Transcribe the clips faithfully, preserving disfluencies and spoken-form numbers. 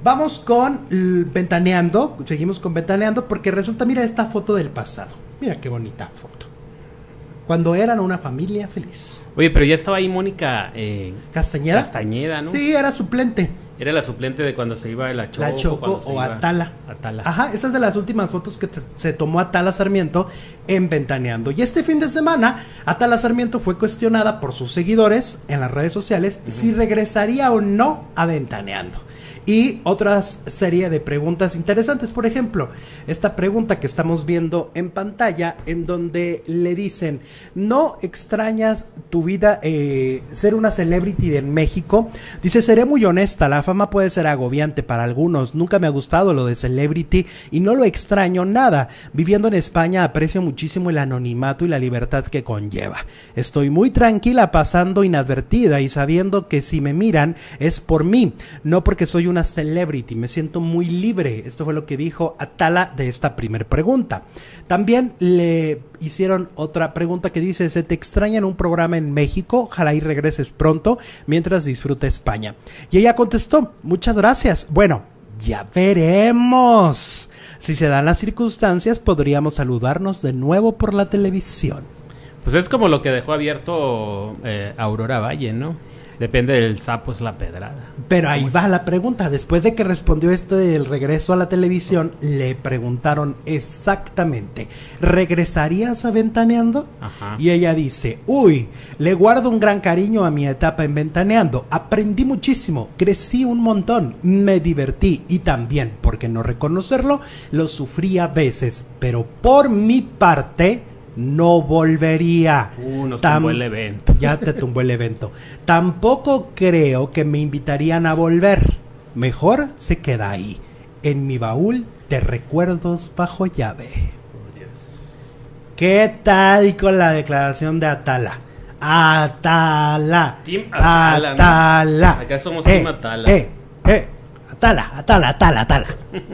Vamos con l- Ventaneando. Seguimos con Ventaneando porque resulta, mira esta foto del pasado. Mira qué bonita foto. Cuando eran una familia feliz. Oye, pero ya estaba ahí Mónica eh, ¿Castañeda? Castañeda, ¿no? Sí, era suplente. Era la suplente de cuando se iba la Choco. La Choco cuando se o iba Atala. Atala. Ajá, esa es de las últimas fotos que te- se tomó Atala Sarmiento en Ventaneando. Y este fin de semana, Atala Sarmiento fue cuestionada por sus seguidores en las redes sociales uh-huh. si regresaría o no a Ventaneando. Y otras serie de preguntas interesantes. Por ejemplo, esta pregunta que estamos viendo en pantalla, en donde le dicen, ¿no extrañas tu vida, eh, ser una celebrity en México? Dice, seré muy honesta, la fama puede ser agobiante para algunos. Nunca me ha gustado lo de celebrity y no lo extraño nada. Viviendo en España aprecio muchísimo el anonimato y la libertad que conlleva. Estoy muy tranquila pasando inadvertida y sabiendo que si me miran es por mí, no porque soy un una celebrity, me siento muy libre. Esto fue lo que dijo Atala de esta primer pregunta. También le hicieron otra pregunta que dice, ¿se te extraña en un programa en México? Ojalá y regreses pronto mientras disfruta España. Y ella contestó, muchas gracias. Bueno, ya veremos. Si se dan las circunstancias, podríamos saludarnos de nuevo por la televisión. Pues es como lo que dejó abierto eh, Aurora Valle, ¿no? Depende del sapo es la pedrada. Pero ahí va la pregunta. Después de que respondió esto del regreso a la televisión, le preguntaron exactamente, ¿regresarías a Ventaneando? Ajá. Y ella dice, uy, le guardo un gran cariño a mi etapa en Ventaneando. Aprendí muchísimo, crecí un montón, me divertí y también, por qué no reconocerlo, lo sufrí a veces. Pero por mi parte, no volvería. Uh, nos Tam- tumbó el evento. Ya te tumbó el evento. Tampoco creo que me invitarían a volver. Mejor se queda ahí, en mi baúl de recuerdos bajo llave. Oh, Dios. ¿Qué tal con la declaración de Atala? Atala. Team Atala, ¿no? Atala. Acá somos eh, Team Atala. Eh, eh. Atala, Atala, Atala, Atala.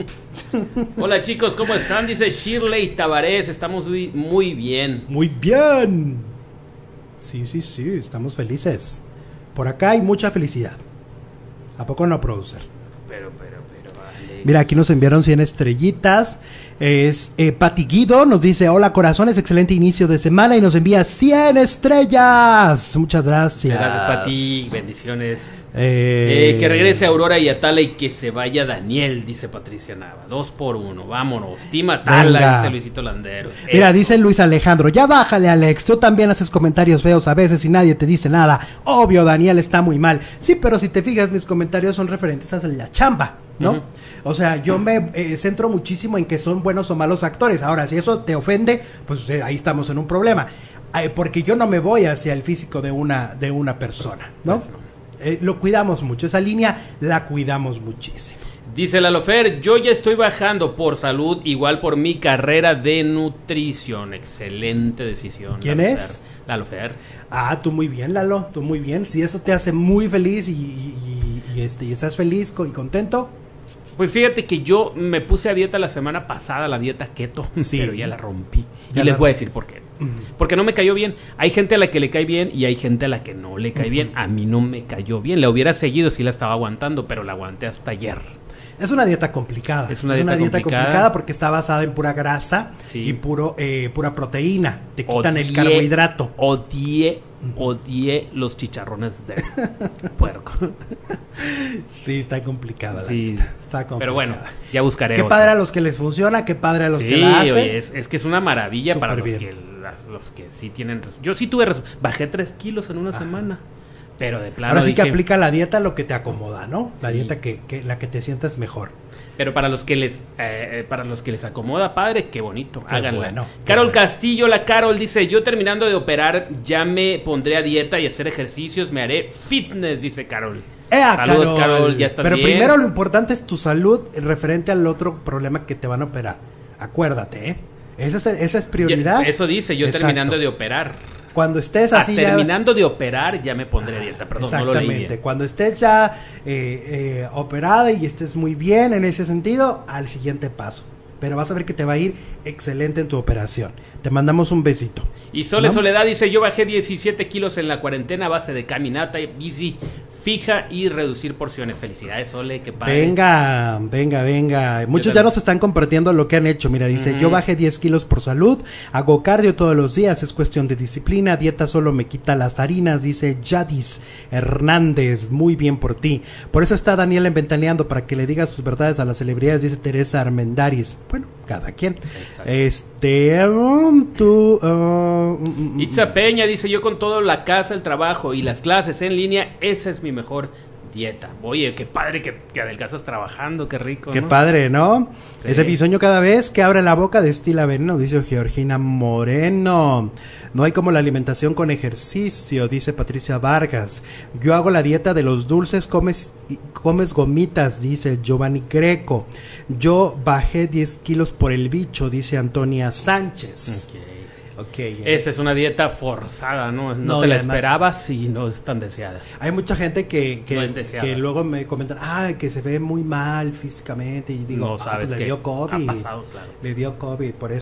Hola chicos, ¿cómo están? Dice Shirley Tavares, estamos muy, muy bien. Muy bien. Sí, sí, sí, estamos felices. Por acá hay mucha felicidad. ¿A poco no, producer? Pero, pero, pero, vale. Mira, aquí nos enviaron cien estrellitas. Es eh, Pati Guido, nos dice, hola corazones, excelente inicio de semana y nos envía cien estrellas. Muchas gracias. Gracias, Pati, bendiciones. Eh... Eh, que regrese Aurora y Atala y que se vaya Daniel, dice Patricia Nava. Dos por uno, vámonos. Team Atala, Venga. dice Luisito Landeros. Mira, Eso. dice Luis Alejandro, ya bájale Alex, tú también haces comentarios feos a veces y nadie te dice nada. Obvio, Daniel está muy mal. Sí, pero si te fijas, mis comentarios son referentes a la chamba, ¿no? Uh-huh. O sea, yo me eh, centro muchísimo en que son buenos o malos actores. Ahora, si eso te ofende, pues eh, ahí estamos en un problema. Eh, porque yo no me voy hacia el físico de una, de una persona, ¿no? Pues no. Eh, lo cuidamos mucho, esa línea la cuidamos muchísimo. Dice Lalofer, yo ya estoy bajando por salud, igual por mi carrera de nutrición. Excelente decisión. ¿Quién Lalofer. es? Lalofer. Ah, tú muy bien, Lalo, tú muy bien. Si eso te hace muy feliz y, y, y, y, este, y estás feliz y contento. Pues fíjate que yo me puse a dieta la semana pasada, la dieta keto, sí. Pero ya la rompí. Ya y les voy a decir por qué. Uh-huh. Porque no me cayó bien. Hay gente a la que le cae bien y hay gente a la que no le cae uh-huh. bien. A mí no me cayó bien. La hubiera seguido si la estaba aguantando, pero la aguanté hasta ayer. Es una dieta complicada. Es una, es dieta, una dieta complicada. complicada porque está basada en pura grasa sí. y puro eh, pura proteína. Te quitan odié, el carbohidrato. Odié, odié los chicharrones de puerco. Sí, está complicada. Sí, la está complicada. Pero bueno, ya buscaré. Qué otra. padre a los que les funciona, qué padre a los sí, que la hacen. Oye, es, es que es una maravilla Super para los que, las, los que sí tienen. Yo sí tuve resultados. Bajé tres kilos en una Ajá. semana. Pero de plano. Ahora sí dije, que aplica la dieta lo que te acomoda, ¿no? La sí. dieta que, que la que te sientas mejor. Pero para los que les eh, para los que les acomoda, padre, qué bonito. Qué háganlo. Bueno, Carol bueno. Castillo, la Carol dice, yo terminando de operar ya me pondré a dieta y hacer ejercicios, me haré fitness, dice Carol. Eh, Saludos, Carol. Carol, ya estás Pero bien. primero lo importante es tu salud referente al otro problema que te van a operar. Acuérdate, ¿eh? Esa es, esa es prioridad. Ya, eso dice, yo Exacto. terminando de operar. Cuando estés así ah, ya... terminando de operar ya me pondré a dieta, perdón, no lo leí bien. Exactamente, cuando estés ya eh, eh, operada y estés muy bien en ese sentido, al siguiente paso. Pero vas a ver que te va a ir excelente en tu operación. Te mandamos un besito. Y Sole ¿no? Soledad dice, yo bajé diecisiete kilos en la cuarentena a base de caminata, bici, fija y reducir porciones. Felicidades, Ole, qué padre. Venga, venga, venga. Muchos ya nos están compartiendo lo que han hecho. Mira, dice, uh-huh. yo bajé diez kilos por salud, hago cardio todos los días, es cuestión de disciplina, dieta solo me quita las harinas, dice Yadis Hernández, muy bien por ti. Por eso está Daniela en Ventaneando, para que le diga sus verdades a las celebridades, dice Teresa Armendáriz. Bueno, cada quien. Exacto. Este, um, tú... Uh, Itza Peña dice, yo con todo la casa, el trabajo y las clases en línea, esa es mi mejor dieta. Oye, qué padre que, que adelgazas trabajando, qué rico, Qué ¿no? padre, ¿no? Sí. Ese bisoño cada vez que abre la boca destila veneno, dice Georgina Moreno. No hay como la alimentación con ejercicio, dice Patricia Vargas. Yo hago la dieta de los dulces, comes, comes gomitas, dice Giovanni Greco. Yo bajé diez kilos por el bicho, dice Antonia Sánchez. Okay. Okay, esa es una dieta forzada, ¿no? No, no te la además, esperabas y no es tan deseada. Hay mucha gente que, que, no es que luego me comentan, ah, que se ve muy mal físicamente. Y digo, no sabes ah, pues que le dio COVID. Ha pasado, claro. Le dio COVID, por eso.